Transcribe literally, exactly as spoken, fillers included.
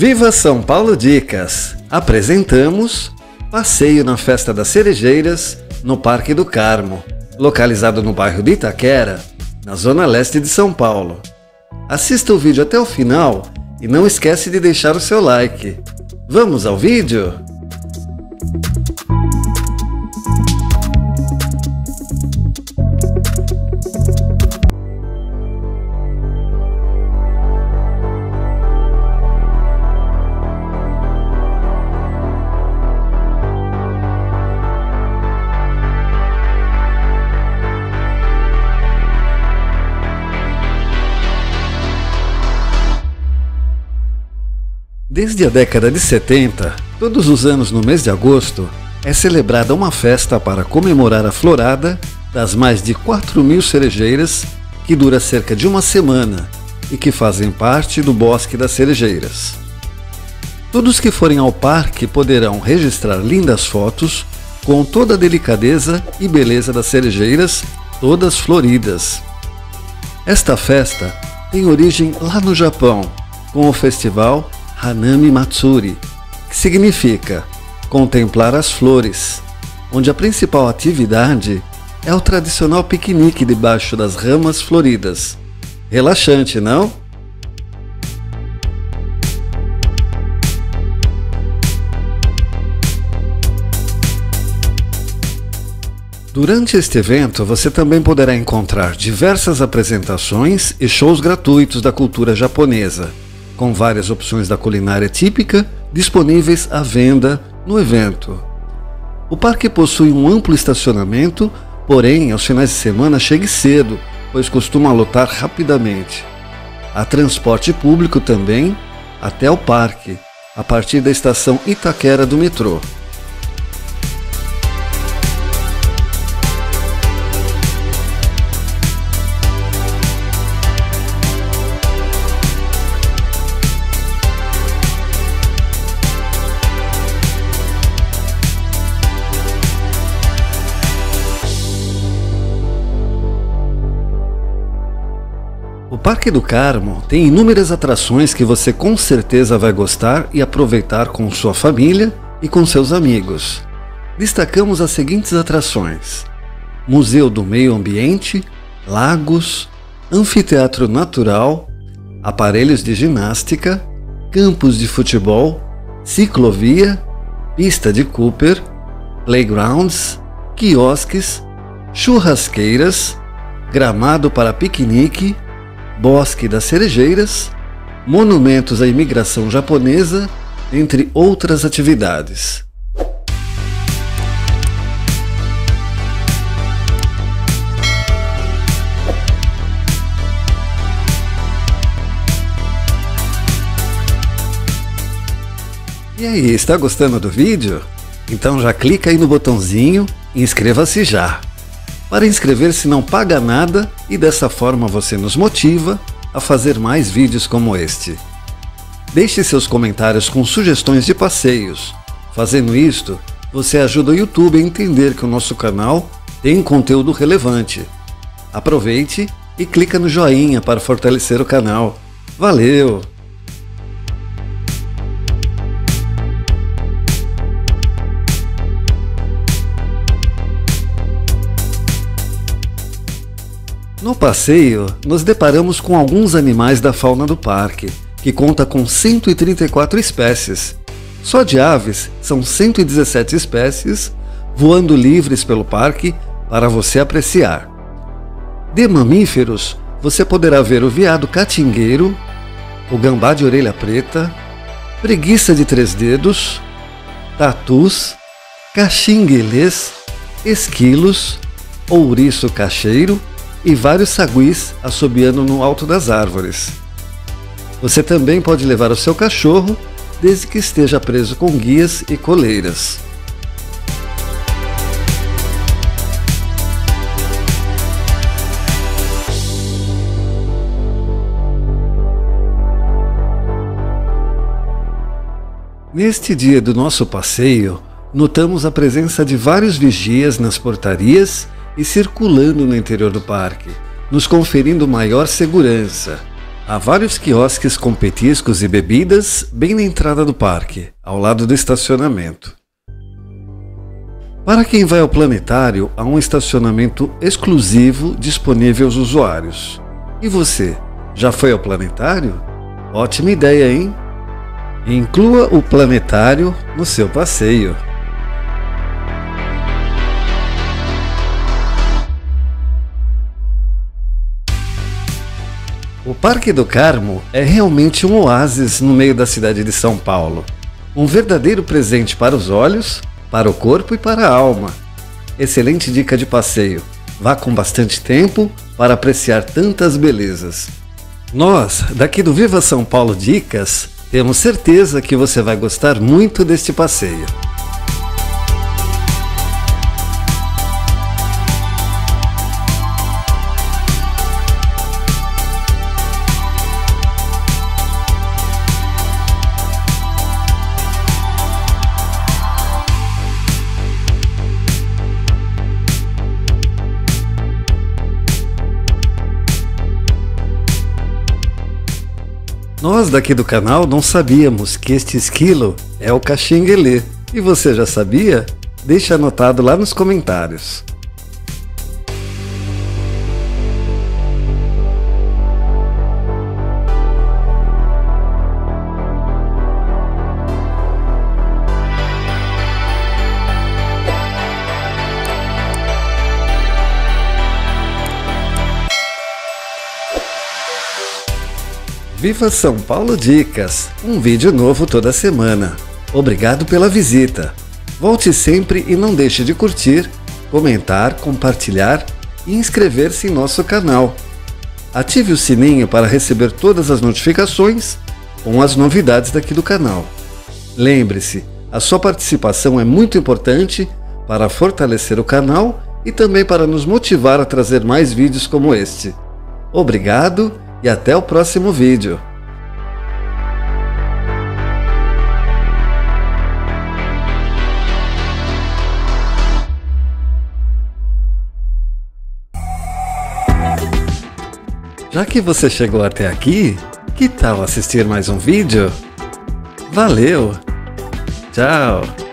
Viva São Paulo Dicas! Apresentamos Passeio na Festa das Cerejeiras no Parque do Carmo, localizado no bairro de Itaquera, na zona leste de São Paulo. Assista o vídeo até o final e não esquece de deixar o seu like. Vamos ao vídeo? Desde a década de setenta, todos os anos no mês de agosto, é celebrada uma festa para comemorar a florada das mais de quatro mil cerejeiras que dura cerca de uma semana e que fazem parte do Bosque das Cerejeiras. Todos que forem ao parque poderão registrar lindas fotos com toda a delicadeza e beleza das cerejeiras, todas floridas. Esta festa tem origem lá no Japão, com o festival Hanami Matsuri, que significa contemplar as flores, onde a principal atividade é o tradicional piquenique debaixo das ramas floridas. Relaxante, não? Durante este evento, você também poderá encontrar diversas apresentações e shows gratuitos da cultura japonesa, com várias opções da culinária típica disponíveis à venda no evento. O parque possui um amplo estacionamento, porém, aos finais de semana chegue cedo, pois costuma lotar rapidamente. Há transporte público também até o parque, a partir da estação Itaquera do metrô. O Parque do Carmo tem inúmeras atrações que você com certeza vai gostar e aproveitar com sua família e com seus amigos. Destacamos as seguintes atrações: Museu do Meio Ambiente, lagos, anfiteatro natural, aparelhos de ginástica, campos de futebol, ciclovia, pista de Cooper, playgrounds, quiosques, churrasqueiras, gramado para piquenique, Bosque das Cerejeiras, monumentos à imigração japonesa, entre outras atividades. E aí, está gostando do vídeo? Então já clica aí no botãozinho e inscreva-se já. Para inscrever-se não paga nada e dessa forma você nos motiva a fazer mais vídeos como este. Deixe seus comentários com sugestões de passeios. Fazendo isto, você ajuda o YouTube a entender que o nosso canal tem conteúdo relevante. Aproveite e clica no joinha para fortalecer o canal. Valeu! No passeio, nos deparamos com alguns animais da fauna do parque, que conta com cento e trinta e quatro espécies. Só de aves, são cento e dezessete espécies, voando livres pelo parque para você apreciar. De mamíferos, você poderá ver o veado catingueiro, o gambá de orelha preta, preguiça de três dedos, tatus, caxinguelês, esquilos, ouriço cacheiro, e vários saguis assobiando no alto das árvores. Você também pode levar o seu cachorro, desde que esteja preso com guias e coleiras. Neste dia do nosso passeio, notamos a presença de vários vigias nas portarias e circulando no interior do parque, nos conferindo maior segurança. Há vários quiosques com petiscos e bebidas bem na entrada do parque, ao lado do estacionamento. Para quem vai ao planetário, há um estacionamento exclusivo disponível aos usuários. E você, já foi ao planetário? Ótima ideia, hein? Inclua o planetário no seu passeio. O Parque do Carmo é realmente um oásis no meio da cidade de São Paulo. Um verdadeiro presente para os olhos, para o corpo e para a alma. Excelente dica de passeio. Vá com bastante tempo para apreciar tantas belezas. Nós, daqui do Viva São Paulo Dicas, temos certeza que você vai gostar muito deste passeio. Nós daqui do canal não sabíamos que este esquilo é o caxinguelê. E você já sabia? Deixa anotado lá nos comentários. Viva São Paulo Dicas, um vídeo novo toda semana. Obrigado pela visita. Volte sempre e não deixe de curtir, comentar, compartilhar e inscrever-se em nosso canal. Ative o sininho para receber todas as notificações com as novidades daqui do canal. Lembre-se, a sua participação é muito importante para fortalecer o canal e também para nos motivar a trazer mais vídeos como este. Obrigado e até o próximo vídeo. Já que você chegou até aqui, que tal assistir mais um vídeo? Valeu! Tchau!